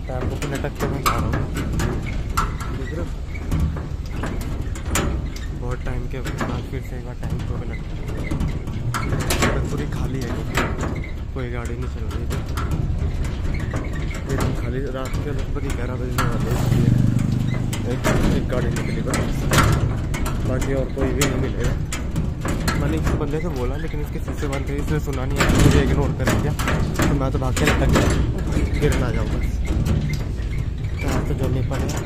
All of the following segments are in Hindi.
टेम्पो को लटक के मैं जा रहा हूँ। बहुत टाइम के बाद फिर से एक बार टेम्पो पे लटका। सड़क पूरी खाली है, कोई गाड़ी नहीं चल रही थी एकदम खाली। रात के लगभग 11 बजने वाले इसलिए एक गाड़ी निकली बस, बाकी और कोई भी नहीं मिलेगा। मैंने इस बंदे से बोला लेकिन इसके शीशे बंद थे, इसने सुना नहीं आया, मुझे इग्नोर कर दिया। तो मैं तो भाग के लटक गया, गिर ना जाऊँ बस। तो जो नहीं पड़ेगा।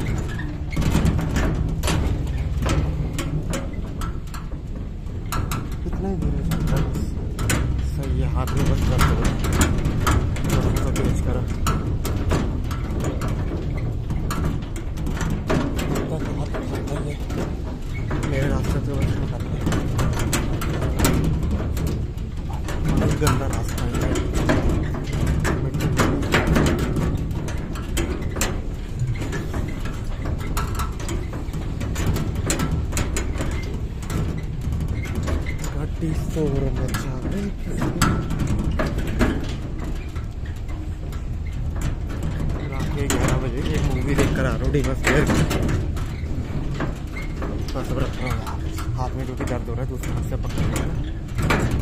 कितना ही दूर है सही है, हाथ में बस कर दो तेज करा। मेरे रास्ते से बस गंदा रास्ता है। रात के 11 बजे एक मूवी देख कर आ रहा हूँ डिमस फेयर। हाथ में क्योंकि दर्द हो रहा है, दूसरे हाथ से पकड़